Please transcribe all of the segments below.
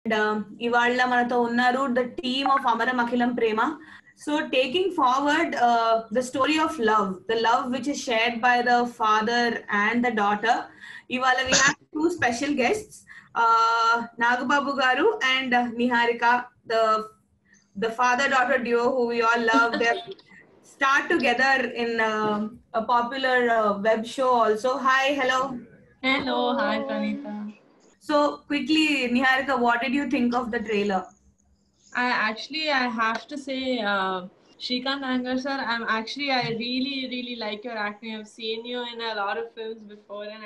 ఇవాళ మనతో ఉన్నారు the team of Amaram Akhilam Prema. So taking forward the story of love, the love which is shared by the father and the daughter. ఇవాళ we have two special guests, Nagababu garu and Niharika, the father-daughter duo who we all love. They start together in a popular web show also. Hi, hello. Hello, hi Pranita. So quickly, Niharika, what did you think of the trailer? I have to say, Shrikant Nagar sir, I really like your acting. I've seen you in a lot of films before, and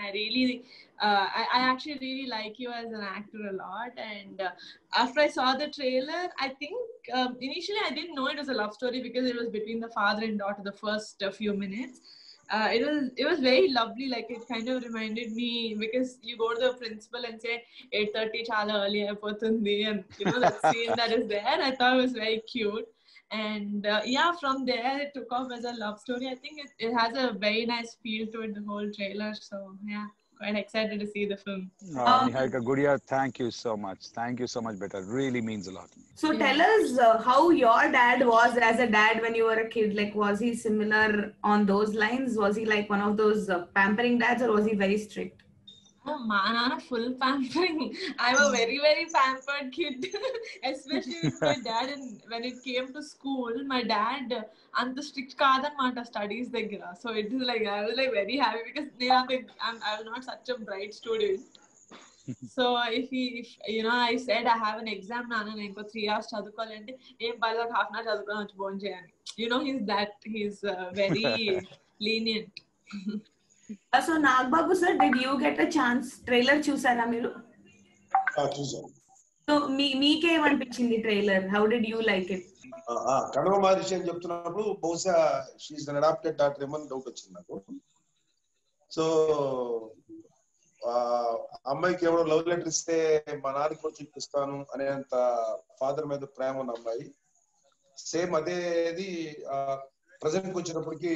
I actually really like you as an actor a lot. And after I saw the trailer, I think initially I didn't know it was a love story because it was between the father and daughter the first few minutes. It was very lovely. Like, it kind of reminded me, because you go to the principal and say 8:30 chala early అయిపోతుంది, and you know that scene that is there. I thought it was very cute, and yeah, from there it took off as a love story. I think it has a very nice feel to it, the whole trailer. So yeah, quite excited to see the film. Niharika Gudia, thank you so much. Thank you so much, Beta. It really means a lot. So tell us how your dad was as a dad when you were a kid. Like, was he similar on those lines? Was he like one of those pampering dads, or was he very strict? My nana full pampering. I'm a very pampered kid, especially with my dad. And when it came to school, my dad anta strict kadanamata studies daggara. So it is like, I was like very happy because I was not such a bright student. So if you know, I said I have an exam nana, inko 3 hours chadukovalante em palla half an hour chadukoni vachi phone cheyani. You know, he's very lenient. So Nagbabu sir, did you get a chance? Trailer chusara meeru? చూసాను. So మీకే ఏమనిపించింది trailer? How did you like it? కడవ మహర్షి అని చెప్తున్నప్పుడు బహుశా she is an adopted daughter ఏమో doubt వచ్చింది నాకు. సో అమ్మాయికి ఎవరో లవ్ లెటర్ ఇస్తే మా నాన్నకి వచ్చి ఇప్పిస్తాను అనేంత ఫాదర్ మీద ప్రేమ ఉన్న అమ్మాయి. సేమ్ అదేది ప్రజెంట్కి వచ్చినప్పటికీ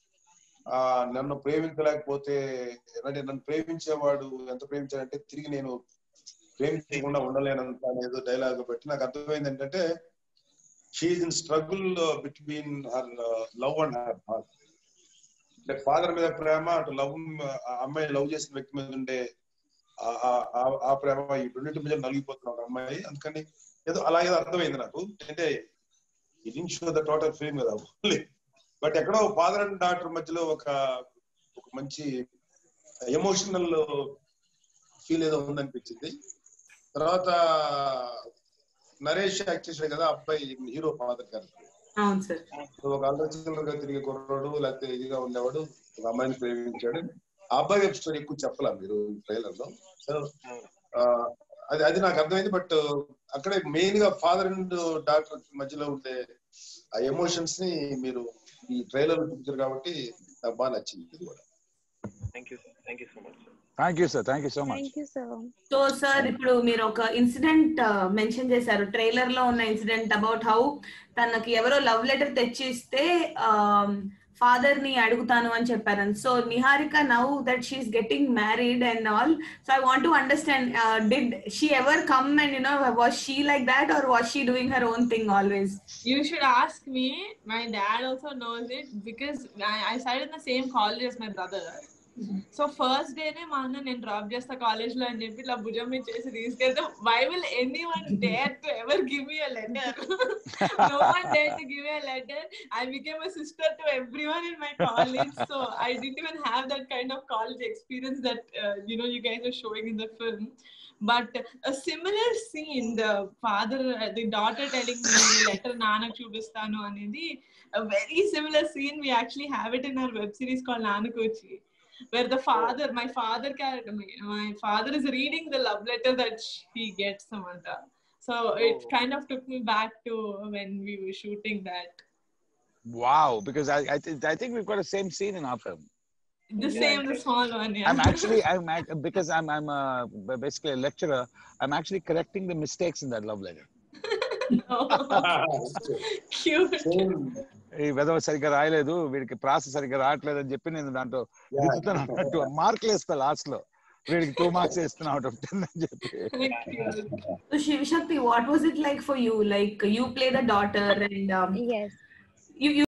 నన్ను ప్రేమించలేకపోతే, అంటే నన్ను ప్రేమించేవాడు ఎంత ప్రేమించాడంటే తిరిగి నేను ప్రేమించకుండా ఉండలేనంత అనేదో డైలాగ్ బట్టి నాకు అర్థమైంది ఏంటంటే she is in struggle between her love and her heart. అంటే ఫాదర్ మీద ప్రేమ, అటు లవ్, అమ్మాయి లవ్ చేసిన వ్యక్తి మీద ఉండే ఆ ప్రేమ, ఈ రెండింటి మీద నలిగిపోతున్న ఒక అమ్మాయి. అందుకని ఏదో అలా ఏదో అర్థమైంది నాకు. అంటే it didn't show the total film కదా, బట్ ఎక్కడో ఫాదర్ అండ్ డాటర్ మధ్యలో ఒక మంచి ఎమోషనల్ ఫీల్ ఏదో ఉందనిపించింది. తర్వాత నరేష్ యాక్ట్ చేశాడు కదా అబ్బాయి, హీరో ఫాదర్ గారు. ఒక ఆలోచనలుగా తిరిగే కుర్రాడు, లేకపోతే ఇదిగా ఉండేవాడు, ఒక అమ్మాయిని ప్రేమించాడు. ఆ అబ్బాయి వెబ్ స్టోరీ ఎక్కువ చెప్పలా మీరు ట్రైలర్ లో. సో అది నాకు అర్థమైంది. బట్ అక్కడే మెయిన్ గా ఫాదర్ అండ్ డాటర్ మధ్యలో ఉండే ఆ ఎమోషన్స్ ని మీరు ఈ ట్రైలర్ చూపించారు కాబట్టి నాకు బాగా నచ్చింది ఇది కూడా. Thank you sir. So sir, ఇప్పుడు మీరు ఒక ఇన్సిడెంట్ మెన్షన్ చేశారు ట్రైలర్ లో ఉన్న ఇన్సిడెంట్ అబౌట్ హౌ తనకి ఎవరో లవ్ లెటర్ తెచ్చిస్తే ఫాదర్ ని అడుగుతాను అని చెప్పారు. So Niharika, now that she is getting married and all, so I want to understand, did she ever come and you know, was she like that or was she doing her own thing always? You should ask me. My dad also knows it because I studied in the same college as my brother. So first డేనే మా అన్న నేను drop చేస్తా college లో అని చెప్పి ఇట్లా భుజం మీద చేసి తీసుకెళ్తే, why will anyone dare to ever give me a letter? No one dared to give me a letter. I became a sister to everyone in my college, so I didn't even have that kind of college experience that you know, you guys are showing in the film. But a similar scene, the daughter telling me letter nana chubistanu anedi, a very similar scene. We actually have it in our web series called Nanukochi, where my father is reading the love letter that he gets Samantha. So it kind of took me back to when we were shooting that. Wow, because I think we've got the same scene in our film. The small one, yeah. Because I'm basically a lecturer, I'm actually correcting the mistakes in that love letter. Cute. ఈ వెదవ సరిగ్గా రాయలేదు, వీడికి ప్రాస సరిగ్గా రావట్లేదు అని చెప్పి నేను దాంట్లో దిద్దుతాను, మార్కులు వేస్తా లాస్ట్ లో. వీడికి 2 మార్క్స్ ఇస్తున్నా out of 10 అని చెప్పి. So Shiv Shakti, what was it like for you? Like you play the daughter and Yes. you